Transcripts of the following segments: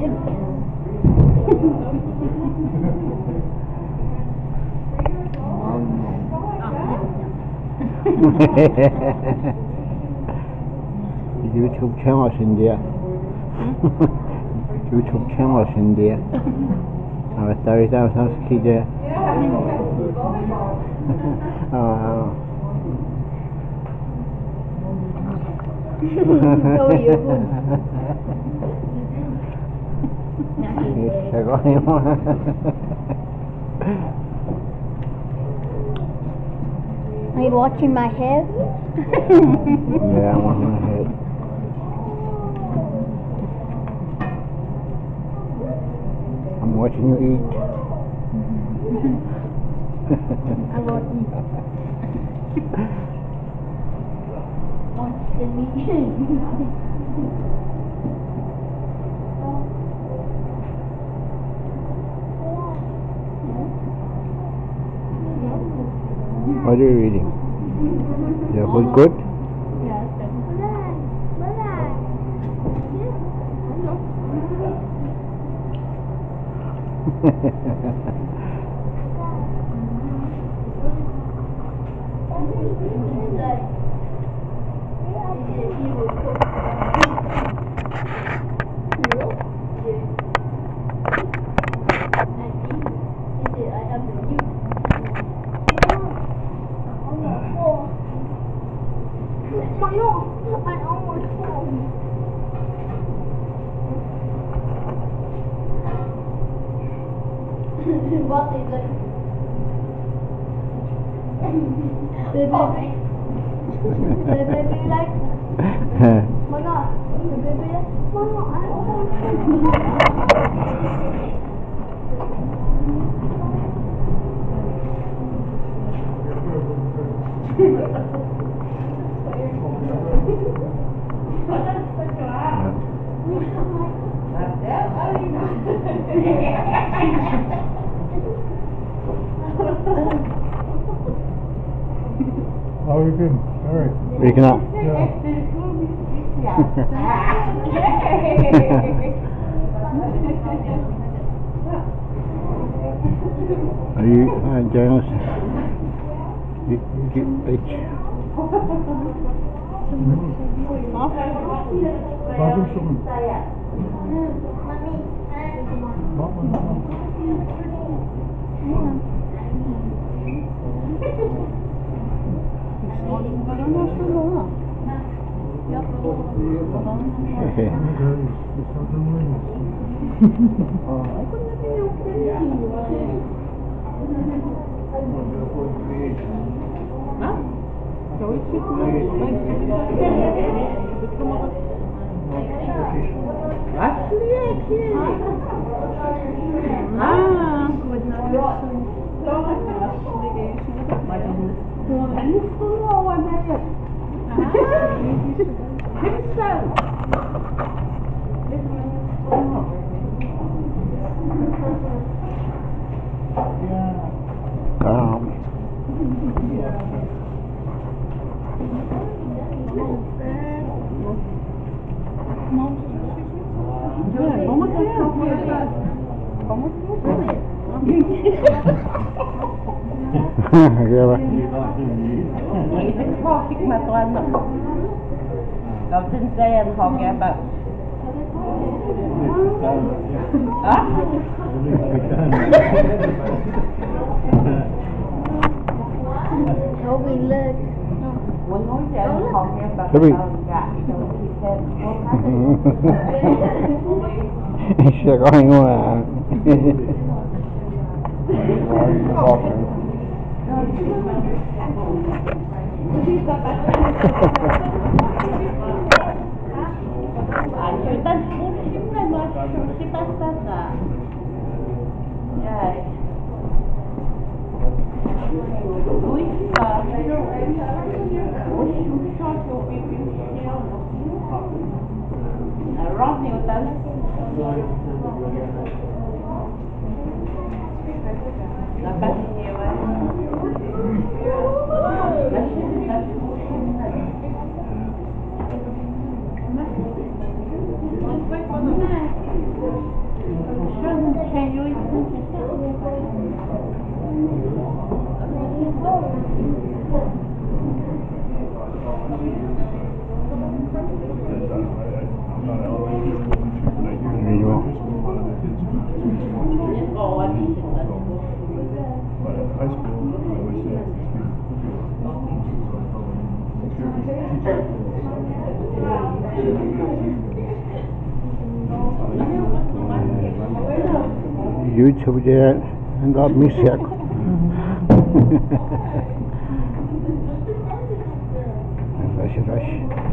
YouTube channel인데요. YouTube channel인데요. 아마 따위따위 삼스키제. Are you watching my head? Yeah, I'm watching my head. I'm watching you eat. I won't eat. Watch the meat. What are you reading? Is your food good? Yeah, it's what is it? The baby like Mama, the baby like Mama, I How are you doing? All right. Waking up. Are you enjoying this? You bitch. Cậu xin xe em không nghe bà. Toby, look. Muốn nói xe em không nghe bà. Toby. Sẽ có anh không à? YouTube there and got me sick. Rush.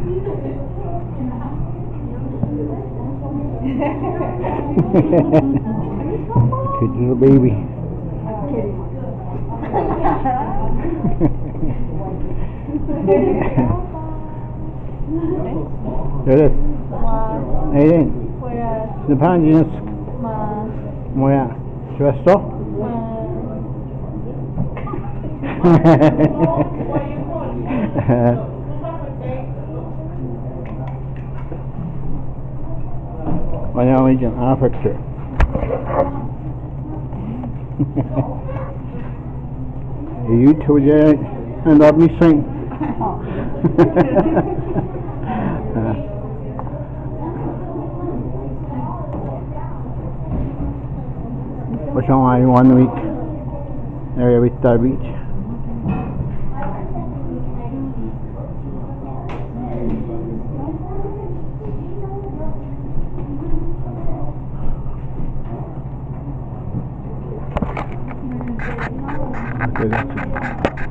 Cute little baby. There. Ayan. Napansin mo ya. Svesto? Kaya may dyan, affector. YouTube dyan, and let me sing. What's on 1 week? Area with the beach. Okay, that's it.